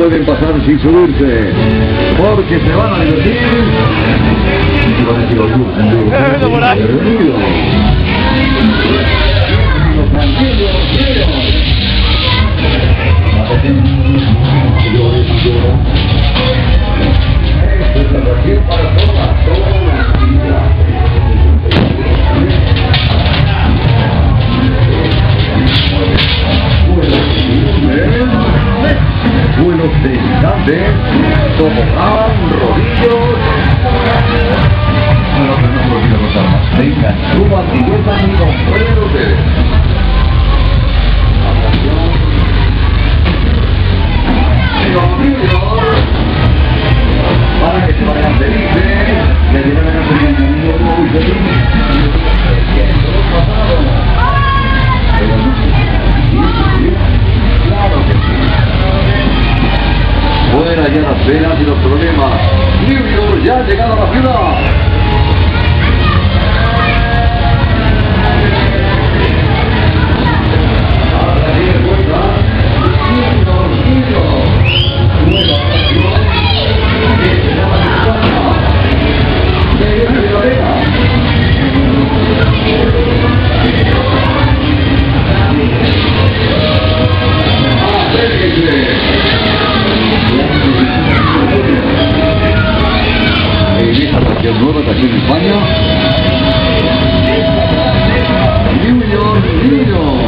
pueden pasar sin subirse, porque se van a divertir. Vuelos de gigantes, tobogán, rodillos. Bueno, pero no se olviden los armas. Vengan, suban, diviertan y comprueben ustedes. Para que se vayan felices, que lleven a ser un mundo muy feliz. Claro que sí. Fuera ya las penas y los problemas. New York ya ha llegado a la ciudad. Nueva atracción en España. New York, New York.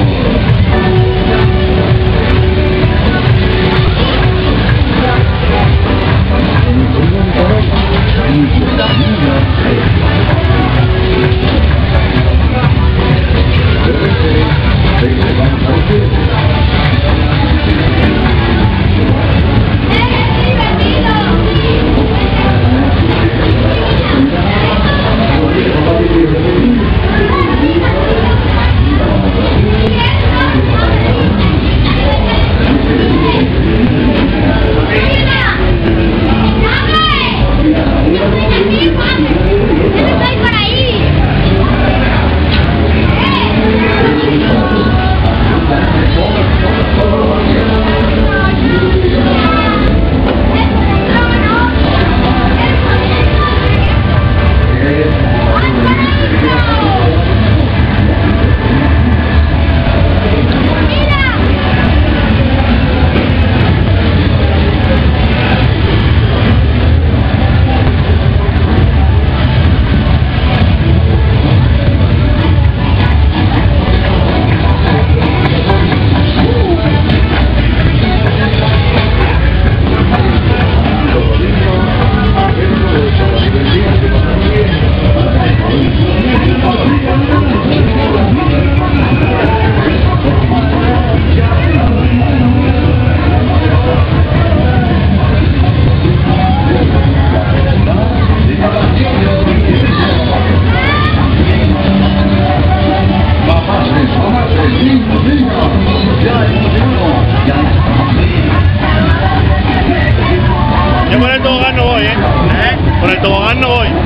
Yo por el tobogán no voy, Por el tobogán no voy.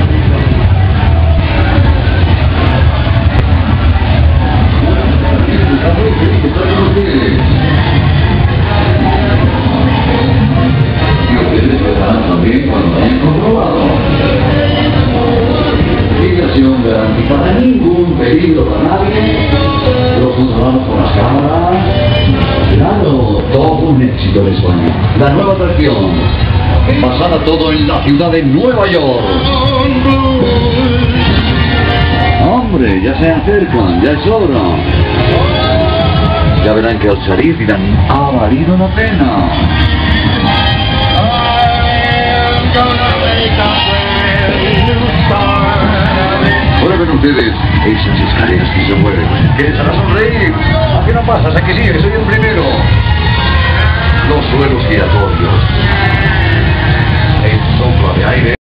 Y ustedes podrán también cuando hayan comprobado. Migración garantizada, ningún peligro para nadie. Los controlamos con las cámaras. Claro, todo un éxito en España. La nueva atracción, basada todo en la ciudad de Nueva York. Hombre, ya se acercan, ya es hora. Ya verán que al salir dirán, ha valido la pena. Ahora ven ustedes esas escaleras que se mueven. ¿Qué les hará sonreír? ¿A qué no pasas? ¿A que sí? Que soy el primero. Los suelos giratorios. El soplo de aire.